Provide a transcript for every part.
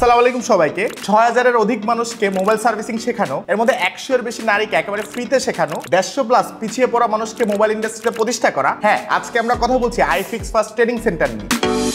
আসসালামু আলাইকুম সবাইকে। ৬০০০-এর অধিক মানুষকে মোবাইল সার্ভিসিং শেখানো, এর মধ্যে ১০০-এর বেশি নারীকে একেবারে ফ্রিতে শেখানো, ১৫০+ পিছিয়ে পড়া মানুষকে মোবাইল ইন্ডাস্ট্রিতে প্রতিষ্ঠা করা। হ্যাঁ, আজকে আমরা কথা বলছি IFixFast ট্রেনিং সেন্টার নিয়ে।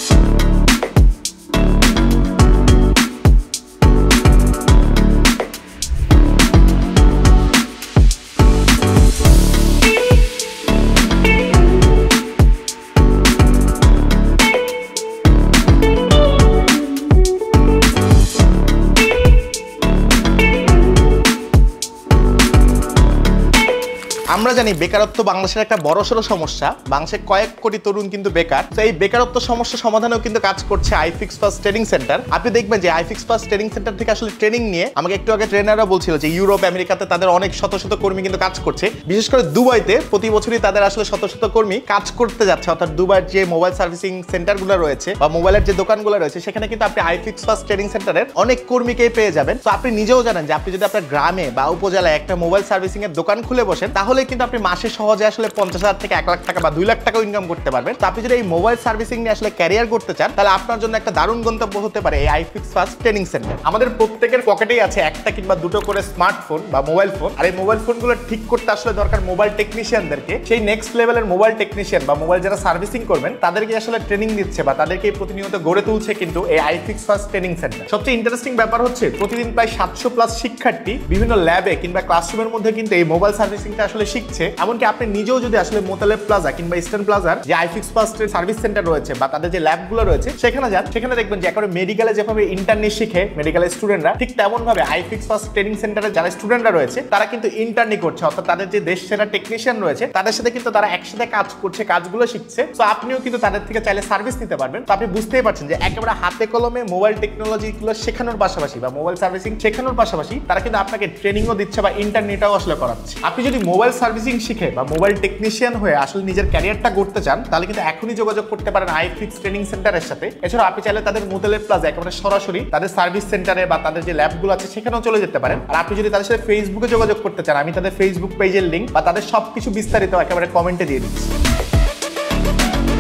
আমরা জানি বেকারত্ব বাংলাদেশের একটা বড়সড় সমস্যা। বাংলাদেশে কয়েক কোটি তরুণ কিন্তু বেকার। তো এই বেকারত্ব সমস্যা সমাধানেও কিন্তু কাজ করছে IFixFast ট্রেনিং সেন্টার। আপনি দেখবেন যে IFixFast ট্রেনিং সেন্টার থেকে আসলে ট্রেনিং নিয়ে আমাকে একটু আগে ট্রেনাররা বলছিল যে ইউরোপ আমেরিকাতে তাদের অনেক শত শত কর্মী কিন্তু কাজ করছে। বিশেষ করে দুবাইতে প্রতি বছরই তাদের আসলে শত শত কর্মী কাজ করতে যাচ্ছে। অর্থাৎ দুবাইয়ের যে মোবাইল সার্ভিসিং সেন্টারগুলো রয়েছে বা মোবাইলের যে দোকানগুলো রয়েছে সেখানে কিন্তু আপনি IFixFast ট্রেনিং সেন্টারের অনেক কর্মীকেই পেয়ে যাবেন। তো আপনি নিজেও জানেন যে আপনি যদি আপনার গ্রামে বা উপজেলায় একটা মোবাইল সার্ভিসিং এর দোকান খুলে বসেন তাহলে কিন্তু আপনি মাসে সহজে আসলে ৫০,০০০ থেকে ১ লাখ টাকা বা ২ লাখ টাকা ইনকাম করতে পারবেন। তো আপনি যদি এই মোবাইল সার্ভিসিং নিয়ে আসলে ক্যারিয়ার করতে চান তাহলে আপনার জন্য একটা দারুণ গন্তব্য হতে পারে এই IFixFast ট্রেনিং সেন্টার। আমাদের প্রত্যেকের পকেটেই আছে একটা কিংবা দুটো করে স্মার্টফোন বা মোবাইল ফোন। আর এই মোবাইল ফোনগুলো ঠিক করতে আসলে দরকার মোবাইল টেকনিশিয়ানদেরকে। সেই নেক্সট লেভেলের মোবাইল টেকনিশিয়ান বা মোবাইল যারা সার্ভিসিং করবেন তাদেরকে আসলে ট্রেনিং দিচ্ছে বা তাদেরকে প্রতিনিয়ত গড়ে তুলছে কিন্তু এই IFixFast ট্রেনিং সেন্টার। সবচেয়ে ইন্টারেস্টিং ব্যাপার হচ্ছে প্রতিদিন প্রায় ৭০০+ শিক্ষার্থী বিভিন্ন ল্যাবে কিংবা ক্লাসরুমের মধ্যে কিন্তু এই মোবাইল সার্ভিসিংটা আসলে শিখছে। এমনকি আপনি নিজেও যদি আসলে মোতালেব প্লাজা কিংবা ইস্টার্ন প্লাজার যে IFixFast সার্ভিস সেন্টার রয়েছে বা তাদের যে ল্যাবগুলো রয়েছে সেখানে যান, সেখানে দেখবেন যে একেবারে মেডিকেলে যেভাবে ইন্টার্নি শিখে মেডিকেলের স্টুডেন্টরা, ঠিক তেমন ভাবে IFixFast ট্রেনিং সেন্টারে যারা স্টুডেন্টরা রয়েছে তারা কিন্তু ইন্টার্নি করছে। অর্থাৎ তাদের যে দেশ সেরা টেকনিশিয়ান রয়েছে তাদের সাথে কিন্তু তারা একসাথে কাজ করছে, কাজগুলো শিখছে। তো আপনিও কিন্তু তাদের থেকে চাইলে সার্ভিস নিতে পারবেন। তো আপনি বুঝতেই পারছেন যে একেবারে হাতে কলমে মোবাইল টেকনোলজিগুলো শেখানোর পাশাপাশি বা মোবাইল সার্ভিসিং শেখানোর পাশাপাশি তারা কিন্তু আপনাকে ট্রেনিংও দিচ্ছে বা ইন্টার্নিটাও আসলে করাচ্ছে। আপনি যদি মোবাইল সার্ভিসিং শিখে বা মোবাইল টেকনিশিয়ান হয়ে আসলে নিজের ক্যারিয়ারটা করতে চান তাহলে কিন্তু এখনই যোগাযোগ করতে পারেন IFix ট্রেনিং সেন্টারের সাথে। এছাড়া আপনি চাইলে তাদের মোতালেব প্লাজা একেবারে সরাসরি তাদের সার্ভিস সেন্টারে বা তাদের যে ল্যাবগুলো আছে সেখানেও চলে যেতে পারেন। আর আপনি যদি তাদের সাথে ফেসবুকে যোগাযোগ করতে চান আমি তাদের ফেসবুক পেজের লিঙ্ক বা তাদের সবকিছু বিস্তারিত একেবারে কমেন্টে দিয়ে দিচ্ছি।